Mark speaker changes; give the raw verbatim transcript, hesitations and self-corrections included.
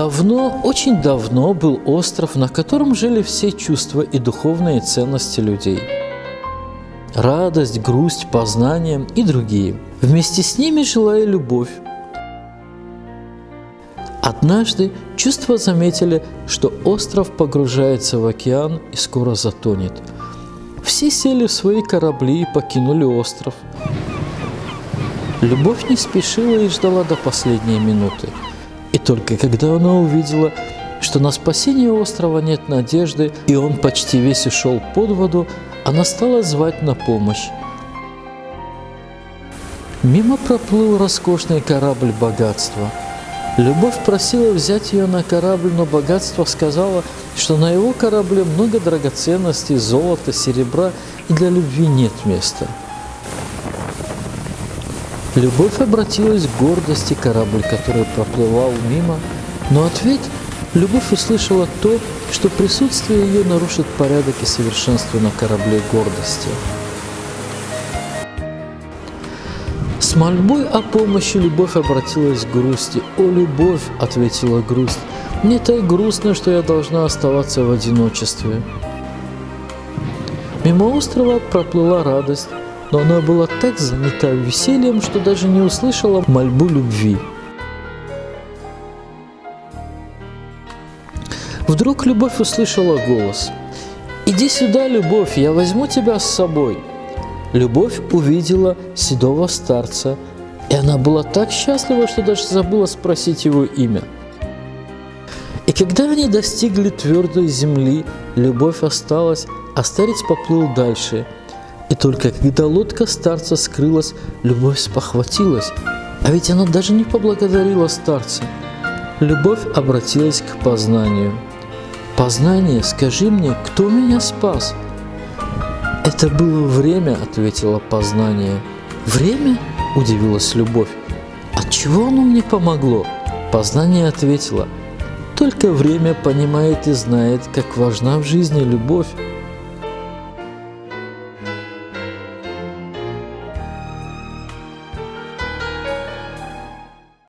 Speaker 1: Давно, очень давно был остров, на котором жили все чувства и духовные ценности людей. Радость, грусть, познание и другие. Вместе с ними жила и любовь. Однажды чувства заметили, что остров погружается в океан и скоро затонет. Все сели в свои корабли и покинули остров. Любовь не спешила и ждала до последней минуты. И только когда она увидела, что на спасение острова нет надежды, и он почти весь ушел под воду, она стала звать на помощь. Мимо проплыл роскошный корабль богатства. Любовь просила взять ее на корабль, но богатство сказала, что на его корабле много драгоценностей, золота, серебра, и для любви нет места. Любовь обратилась к гордости, корабль, который проплывал мимо, но ответ любовь услышала то, что присутствие ее нарушит порядок и совершенство на корабле гордости. С мольбой о помощи любовь обратилась к грусти. «О, любовь!» – ответила грусть. «Мне так грустно, что я должна оставаться в одиночестве». Мимо острова проплыла радость, но она была так занята весельем, что даже не услышала мольбу любви. Вдруг любовь услышала голос: «Иди сюда, любовь, я возьму тебя с собой». Любовь увидела седого старца, и она была так счастлива, что даже забыла спросить его имя. И когда они достигли твердой земли, любовь осталась, а старец поплыл дальше. И только когда лодка старца скрылась, любовь спохватилась, а ведь она даже не поблагодарила старца. Любовь обратилась к познанию. «Познание, скажи мне, кто меня спас?» «Это было время», — ответила познание. «Время?» — удивилась любовь. «Отчего оно мне помогло?» Познание ответила: «Только время понимает и знает, как важна в жизни любовь».